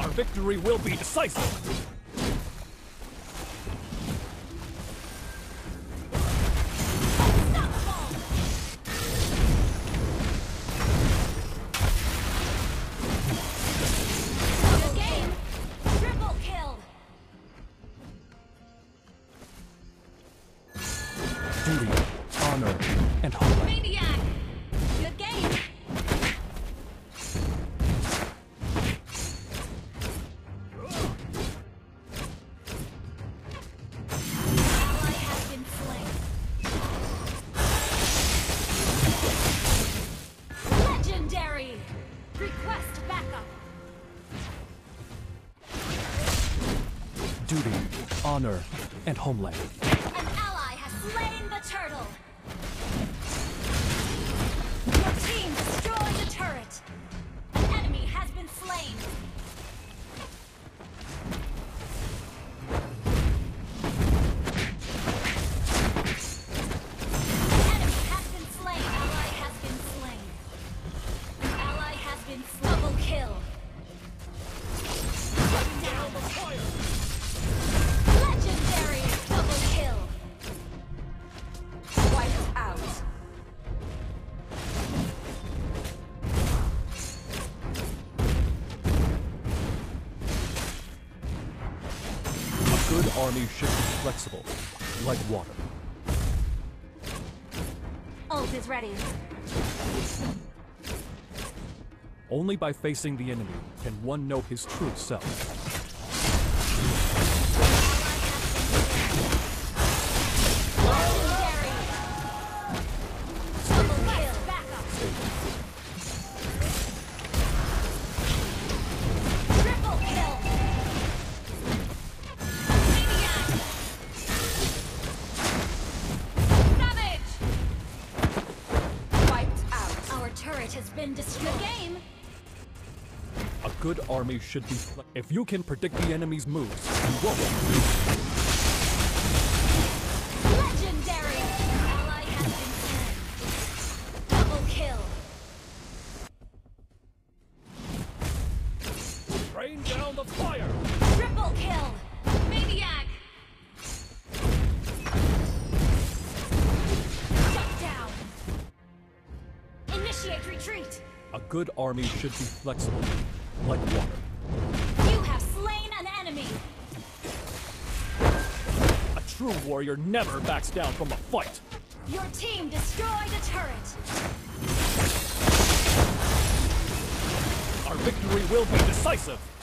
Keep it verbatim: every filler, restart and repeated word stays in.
Our victory will be decisive! Duty, honor, and homeland. Maniac! Good game! Ally has been slain. Legendary! Request backup! Duty, honor, and homeland. An ally has slain the turtle! Your team destroyed the turret! An enemy has been slain! An enemy has been slain! Ally has been slain! An ally has been slain! Double kill! Down the fire! Legendary! Double kill! Wiped out! A good army should be flexible, like water. Ult is ready. Only by facing the enemy can one know his true self. Legendary! Double kill! Backup! Triple kill! Maniac! Savage! Wiped out. Our turret has been destroyed. Good game! A good army should be fle- If you can predict the enemy's moves, you won't. Legendary! Ally has been slain. Double kill! Rain down the fire! Triple kill! Maniac! Shut down! Initiate retreat! A good army should be flexible, like water. You have slain an enemy! A true warrior never backs down from a fight. Your team destroyed a turret! Our victory will be decisive.